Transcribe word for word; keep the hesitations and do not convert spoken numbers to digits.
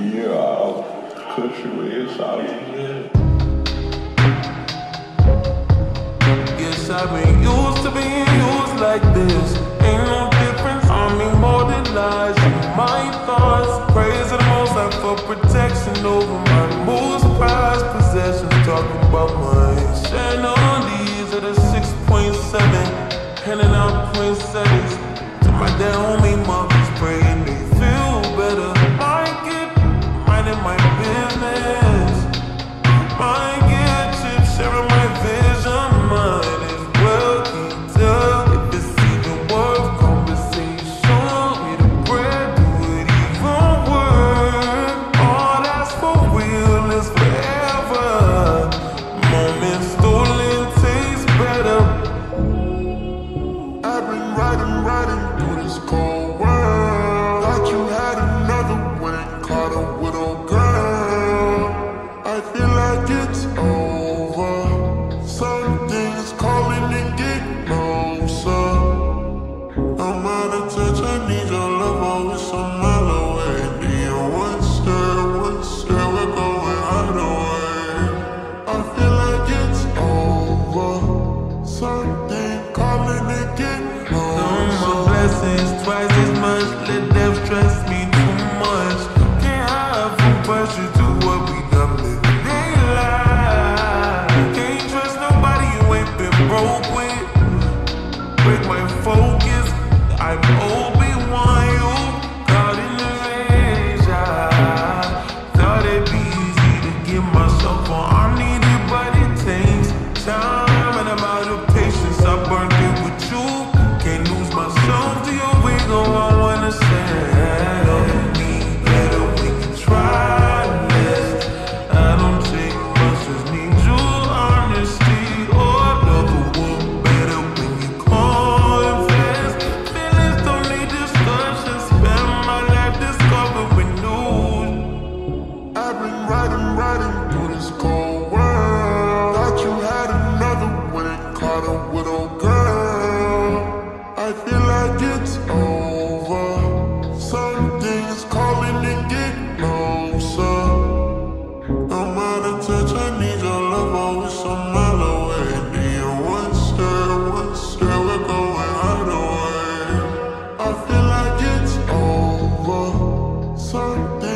Yeah, I'll cut you in, all you need. Guess I've been used to being used like this. Ain't no difference, I mean more than lies. My thoughts, praise the most high for protection over my most prized possessions. Talking about mine. Sharing on these are the six point seven, handing out point sevens to my dead homie mothers, praying they feel better. Might get minding my business, might get chips sharing my vision. Might as well can't tell if it's even worth conversation. With a bread, do it even work. All that's for real is forever. Moments stolen taste better. I've been riding, riding through this cold world. Thought you had another one, caught a widow girl. I feel like it's over. Something's calling and get closer. I'm out of touch, I need your love, always a mile away. Do you one step, one step, we're going right away. I feel like it's over. Something calling and get Count my closer. blessings twice as much. Let death stress me too much. Can't hide from pressure to what we done living. They lie. Can't trust nobody you ain't been broke with. Break my focus. I'm Obi-Wan, you caught in the rage. I thought it'd be easy to get myself on. I need it, but it takes time, and I'm out of patience. I burned it with you. Can't lose myself to your wiggle. I wanna say, love me better, we can try less. I don't take much, just need your honesty. Oh, love a world better when you confess. Feelings don't need discussion. Spend my life discovering news. I've been riding, riding through this cold world. Thought you had another one, caught a widow girl. I feel like it's over. Something's calling and get closer. I'm out of touch, I need your love, always a mile away. Do you one step, one step, we're going right away. I feel like it's over. Something